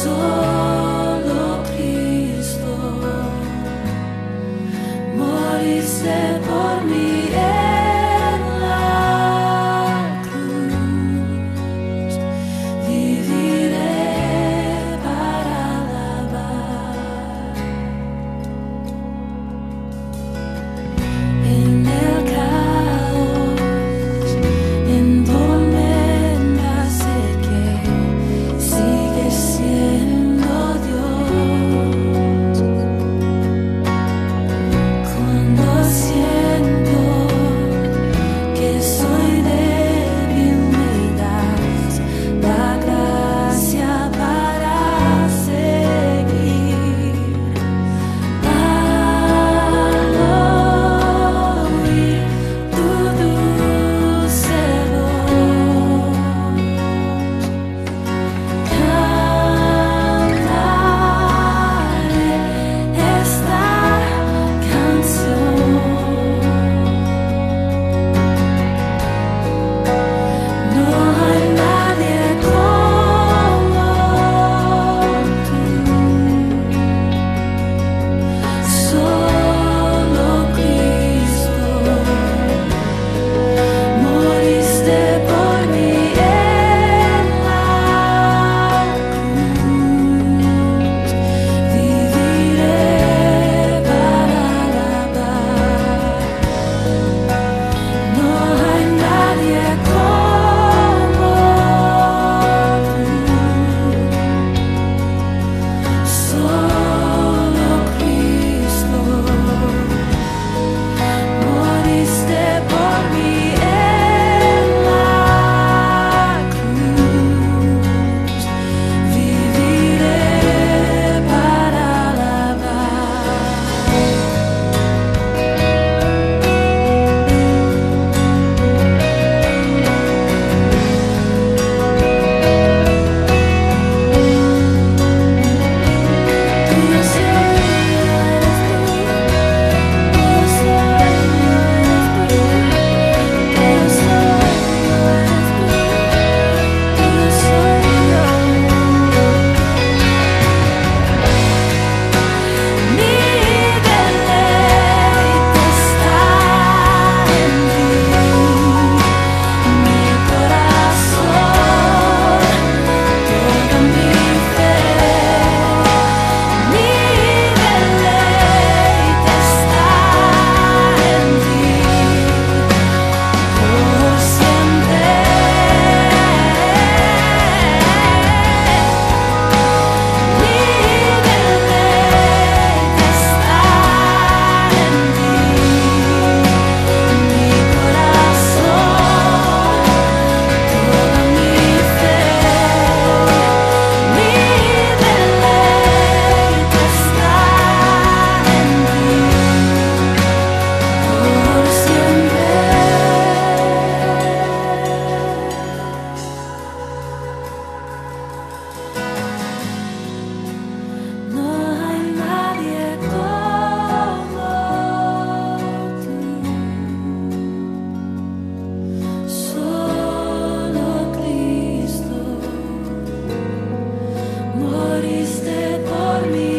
Solo Cristo moriste por mí en la cruz. Viviré para alabar. En el caos, en tormenta, sé que sigues siendo Dios. Cuando siento que soy débil, me das la gracia para seguir. Al oír tu dulce voz, cantaré esta canción. No hay nadie como tú, solo Cristo moriste por mí en la cruz. Viviré para alabar. No hay nadie como tú, solo Cristo moriste por mí en la cruz. Viviré para alabar. Mi deleite está en ti, mi corazón, toda mi fe. Mi deleite está en ti, por siempre. Mi deleite está en ti, mi corazón, toda mi fe. Mi deleite está en ti, por siempre. No hay nadie como tú, solo Cristo moriste por mí